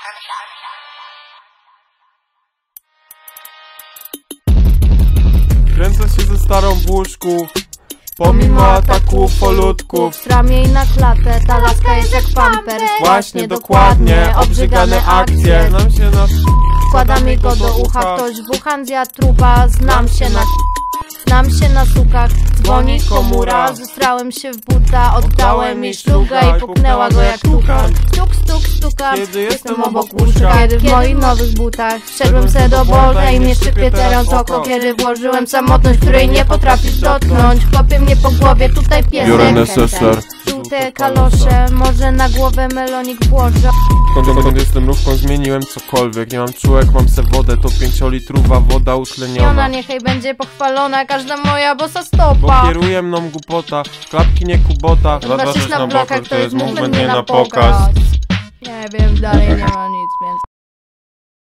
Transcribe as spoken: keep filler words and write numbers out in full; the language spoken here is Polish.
Kręcę się ze starą w łóżku, pomimo ataków polutków. W ramię i na klatę, ta laska jest jak pampers. Właśnie, dokładnie, obrzygane akcje. Znam się na... Wkładam jej go do ucha, ktoś wuchan zjadł trupa. Znam się na... Znam się na sukach, dzwoni komura. Zestrałem się w buta, oddałem jej szluga i puknęła go jak tukan. Stuk, stuk, stukam, Kiedy jestem obok obok łóżka. łóżka. Kiedy w moich nowych butach wszedłem se do bolta i mnie szczypie teraz oko. Kiedy włożyłem samotność, której nie potrafisz dotknąć. Chłopie mnie po głowie, tutaj Biorę piesek. neseser. Żółte kalosze, może na głowę melonik włożę. Skąd jestem rówką, zmieniłem cokolwiek. Nie mam czułek, mam se wodę, to pięciolitrowa woda I ona utleniona. niechaj będzie pochwalona, każda moja bosa Bo stopa. kieruje mną głupota, klapki nie kubota. Ważysz na blokach, to jest movement nie na pokaz. Nie wiem, dalej nie ma nic, więc...